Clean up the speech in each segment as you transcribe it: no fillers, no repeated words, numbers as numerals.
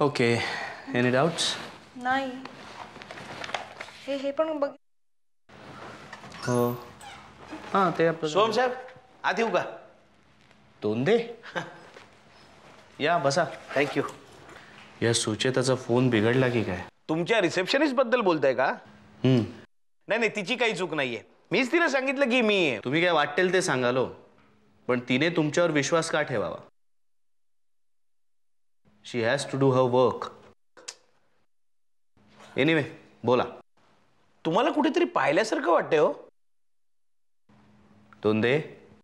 Okay, any doubts? नाही. हे पण बघ. हो. हां, ते आपलं सोहम साहेब आत येऊ का? दोंदे या बसा. थँक्यू. या सुचेताचा फोन बिघडला की काय? तुमच्या रिसेप्शनिस्ट बद्दल बोलताय का? नाही नाही, तिची काही चूक नाहीये. मीच तिला सांगितलं की मी. तुम्ही काय वाटेल ते सांगालो, पण तिने तुमच्यावर विश्वास का ठेवावा? She has to do her work. Anyway बोला. तुम्हाला कुठेतरी पाहिल्यासारखं वाटतंय हो. Donde,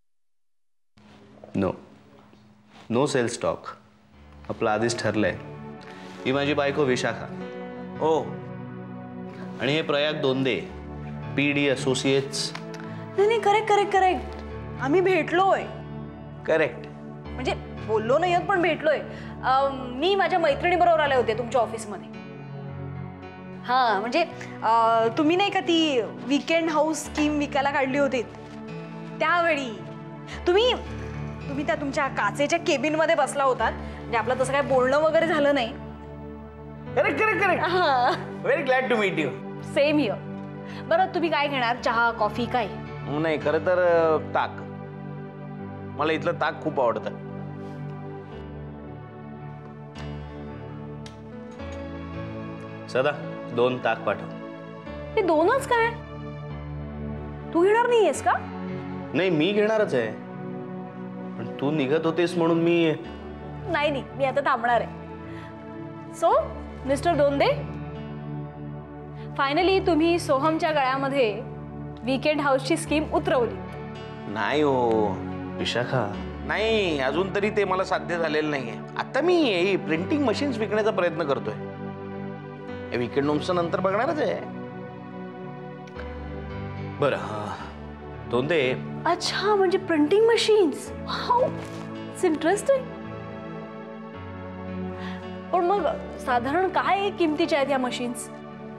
no no sales talk. आपलं आधीच ठरलंय. ही माझी बायको विशाखा. हो. आणि हे प्रयाग दोंदे, PD असोसिएट्स. नाही, करेक्ट. आम्ही भेटलोय. करेक्ट. म्हणजे बोललो नाही पण भेटलोय. मी माझ्या मैत्रिणीबरोबर आले होते तुमच्या ऑफिसमध्ये. हां, म्हणजे तुम्ही नाही का ती वीकेंड हाऊस स्कीम विकायला काढली होती त्यावेळी तुम्ही त्या तुमच्या काचेच्या केबिनमध्ये बसला होतात. म्हणजे आपलं तसं काय बोलणं वगैरे झालं नाही. Correct. Very glad to meet you. Same here. बरं, तुम्ही काय घेणार? चहा, कॉफी काय? नाही, खरं तर ताक. मला इथलं ताक खूप आवडतं. सदा 2 ताक पाठव. हे 2च काय? तू घेणार नाहीयेस का? नाही, मी घेणारच आहे, पण तू निघत होतीस म्हणून मी. नाही, मी आता थांबणार आहे. सो मिस्टर दोंदे, फायनली तुम्ही सोहमच्या गळ्यामध्ये वीकेंड हाऊसची स्कीम उतरवली. नाही हो विशाखा, नाही, अजून तरी ते मला साध्य झालेलं नाहीये. आता मी ही प्रिंटिंग मशीन्स विकण्याचा प्रयत्न करतोय. वीकेंड होम्सचं नंतर बघणारच आहे. बरं दोंदे. अच्छा, म्हणजे printing machines. Wow, it's interesting. पण मग साधारण काय किमतीच्या आहेत या मशीन्स?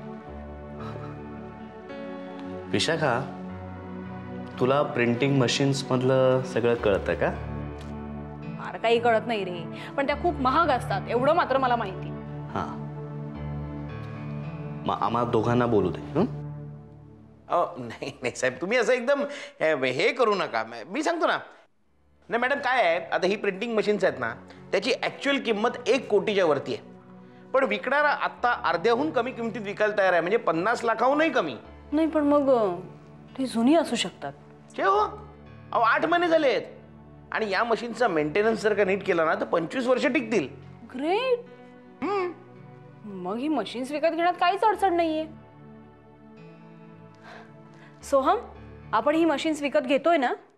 विशाखा, तुला प्रिंटिंग मशीन्स मधलं सगळं कळतं का? फार काही कळत नाही रे, पण त्या खूप महाग असतात एवढं मात्र मला माहिती. हां, मग आम्हा दोघांना बोलू दे. नाही साहेब, तुम्ही असं एकदम हे करू नका. मी सांगतो ना. नाही मॅडम, काय आहे, आता ही प्रिंटिंग मशीन्स आहेत ना, त्याची ॲक्च्युअल किंमत 1 कोटीच्या वरती आहे. पण विकणारा आत्ता अर्ध्याहून कमी किमतीत विकायला तयार आहे, म्हणजे 50 लाखाहूनही कमी. नाही, पण मग ती जुनी असू शकतात. हो, 8 महिने झाले आहेत. आणि या मशीनचा मेंटेनन्स जर का नीट केला ना तर 25 वर्ष टिकतील. ग्रेट. मग ही मशीन्स विकत घेण्यात काहीच अडचण नाहीये. सोहम, आपण ही मशीन्स विकत घेतोय ना?